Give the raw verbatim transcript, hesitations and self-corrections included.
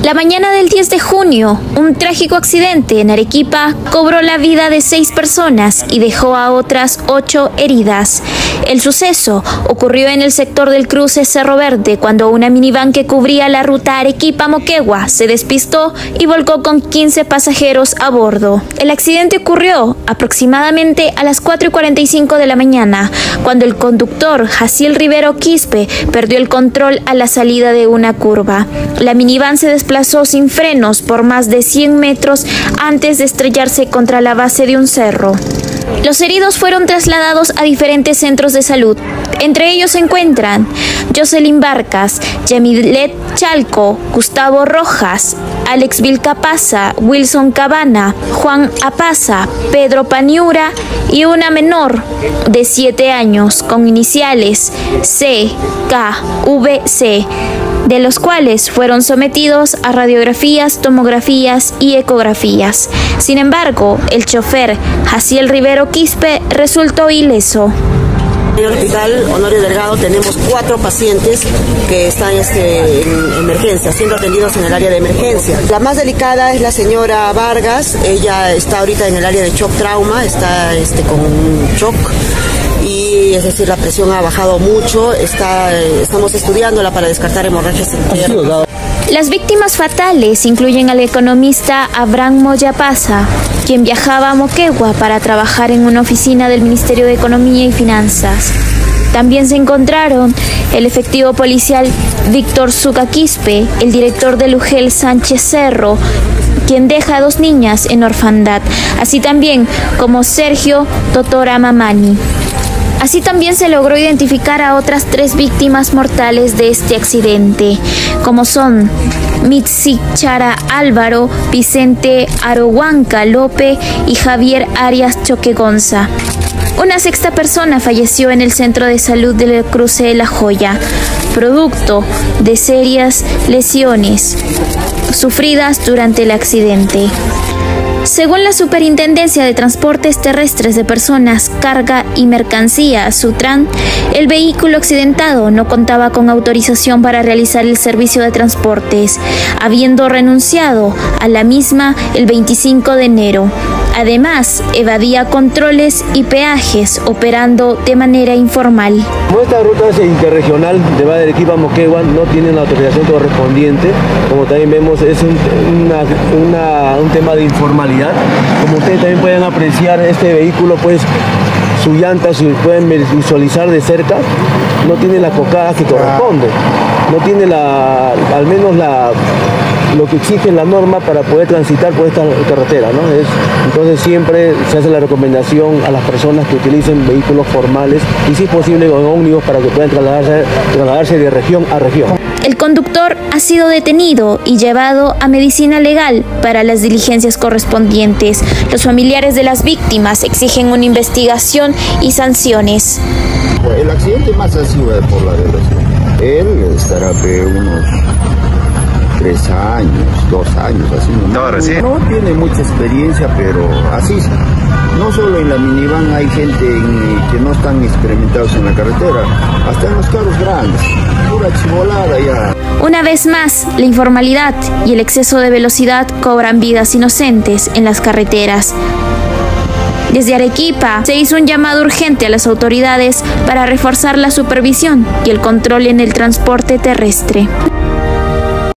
La mañana del diez de junio, un trágico accidente en Arequipa cobró la vida de seis personas y dejó a otras ocho heridas. El suceso ocurrió en el sector del cruce Cerro Verde cuando una minivan que cubría la ruta Arequipa-Moquegua se despistó y volcó con quince pasajeros a bordo. El accidente ocurrió aproximadamente a las cuatro y cuarenta y cinco de la mañana, cuando el conductor Jaciel Rivero Quispe perdió el control a la salida de una curva. La minivan se desplazó sin frenos por más de cien metros antes de estrellarse contra la base de un cerro. Los heridos fueron trasladados a diferentes centros de salud. Entre ellos se encuentran Jocelyn Barcas, Yamilet Chalco, Gustavo Rojas, Alex Vilcapaza, Wilson Cabana, Juan Apaza, Pedro Paniura y una menor de siete años con iniciales C K V C, de los cuales fueron sometidos a radiografías, tomografías y ecografías. Sin embargo, el chofer Jaciel Rivero Quispe resultó ileso. En el hospital Honorio Delgado tenemos cuatro pacientes que están este, en emergencia, siendo atendidos en el área de emergencia. La más delicada es la señora Vargas. Ella está ahorita en el área de shock trauma, está este, con un shock. Y es decir, la presión ha bajado mucho, está, estamos estudiándola para descartar hemorragias internas. Las víctimas fatales incluyen al economista Abraham Moyapaza, quien viajaba a Moquegua para trabajar en una oficina del Ministerio de Economía y Finanzas. También se encontraron el efectivo policial Víctor Zuca Quispe, el director del U G E L Sánchez Cerro, quien deja a dos niñas en orfandad, así también como Sergio Totora Mamani. Así también se logró identificar a otras tres víctimas mortales de este accidente, como son Mitzi Chara Álvaro, Vicente Arohuanca López y Javier Arias Choquegonza. Una sexta persona falleció en el centro de salud del cruce de La Joya, producto de serias lesiones sufridas durante el accidente. Según la Superintendencia de Transportes Terrestres de Personas, Carga y Mercancía, SUTRAN, el vehículo accidentado no contaba con autorización para realizar el servicio de transportes, habiendo renunciado a la misma el veinticinco de enero. Además, evadía controles y peajes, operando de manera informal. Como esta ruta es interregional de va de Arequipa a Moquegua, no tiene la autorización correspondiente. Como también vemos, es un, una, una, un tema de informalidad. Como ustedes también pueden apreciar, este vehículo, pues, su llanta, si pueden visualizar de cerca, no tiene la cocada que corresponde. No tiene la, al menos la... lo que exige la norma para poder transitar por esta carretera, ¿no? Es, entonces siempre se hace la recomendación a las personas que utilicen vehículos formales y si es posible con ómnibus para que puedan trasladarse, trasladarse de región a región. El conductor ha sido detenido y llevado a medicina legal para las diligencias correspondientes. Los familiares de las víctimas exigen una investigación y sanciones. El accidente más ha sido por la violación. Él estará de unos tres años, dos años, así. No, recién. No tiene mucha experiencia, pero así. No solo en la minivan hay gente en, que no están experimentados en la carretera, hasta en los carros grandes, pura chivolada ya. Una vez más, la informalidad y el exceso de velocidad cobran vidas inocentes en las carreteras. Desde Arequipa se hizo un llamado urgente a las autoridades para reforzar la supervisión y el control en el transporte terrestre.